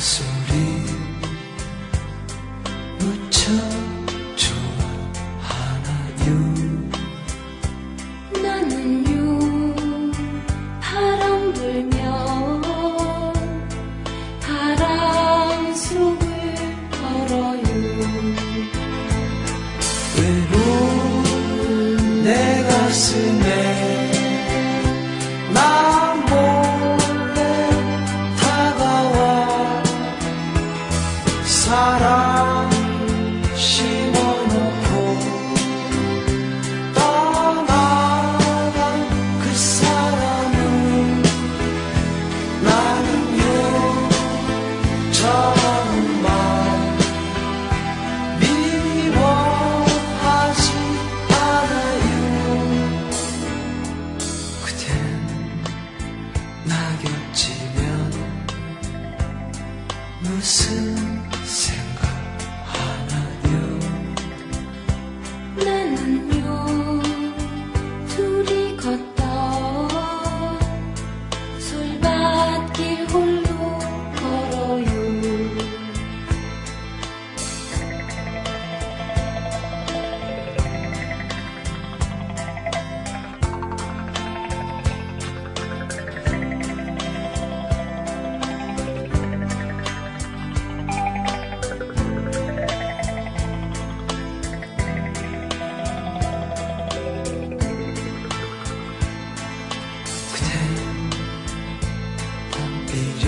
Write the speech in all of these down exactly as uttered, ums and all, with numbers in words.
소리 무척 좋아하나요? 나는요 바람 불면 바람 속을 걸어요. 외로운 내 가슴에 나 몰래 다가와 사랑 심어놓고 떠나간 그 사람은 나는요 정말 미워하지 않아요. 그댄 나 곁이면 무슨 생각하나요? 나는요 둘이 걷던 솔밭길 홀로 걸어요. 그댄 봄비를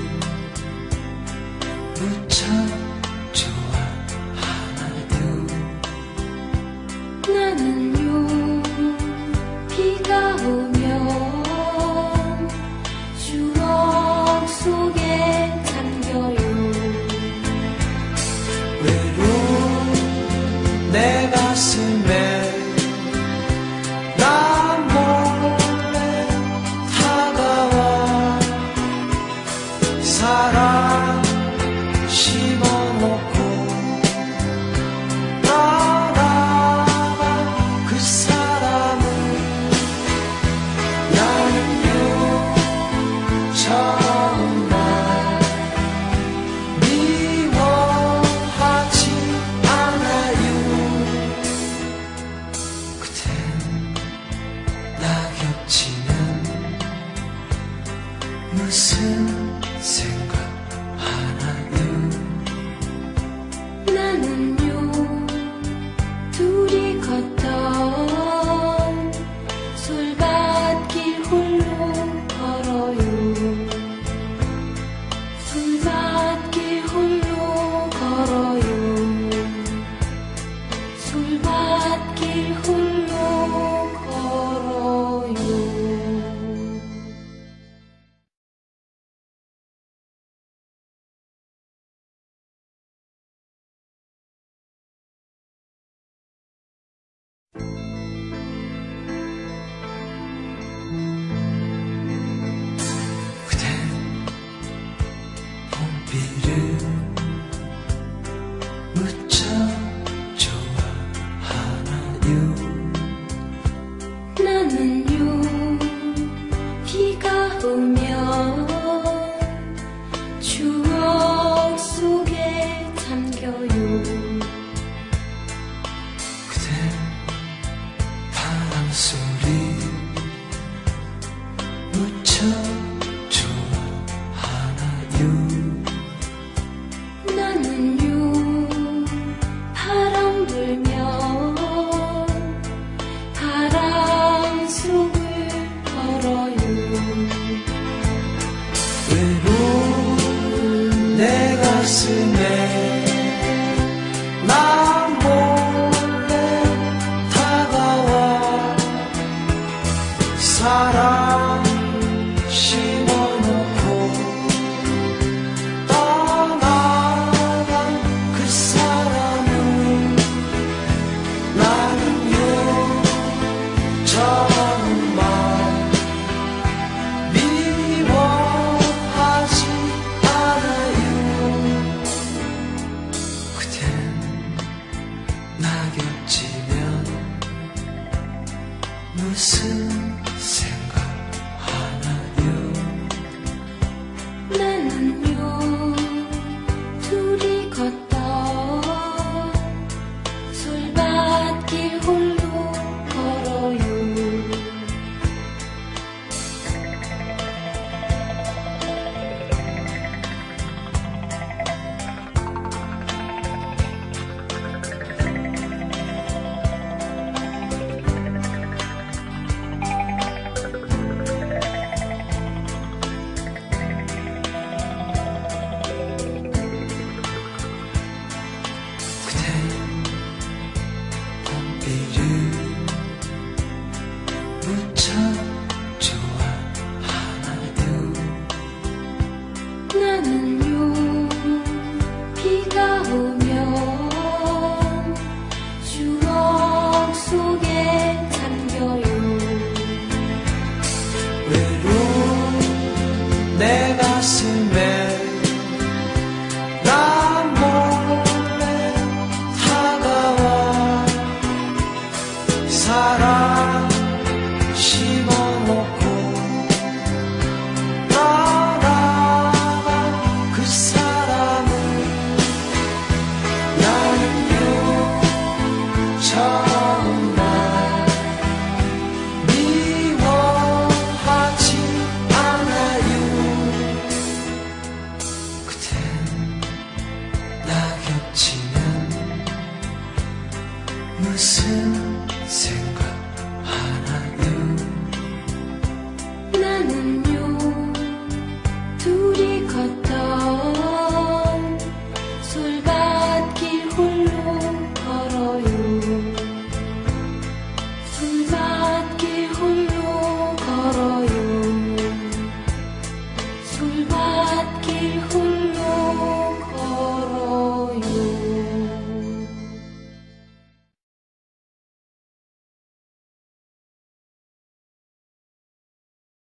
무척 좋아하나요? 나는요 비가 오면 추억 속에 잠겨요. 외로운 내 가슴에 나 몰래 다가와 사랑 심어놓고 떠나간 그 사람은 나는요 정말 미워하지 않아요. 그댄 나 겹치면 무슨 생각하나요? 나는요 둘이 걷던 솔밭길 홀로 걸어요. 솔밭길 홀로 걸어요. 솔밭길 홀로 걸어요. 그댄 봄비를 무척 좋아하나요? 나는요 비가 오면 추억 속에 잠겨요. 그댄 바람 소리 무척 좋아하나요? 나는요 바람 불면 바람 속을 걸어요. 외로운 내 가슴에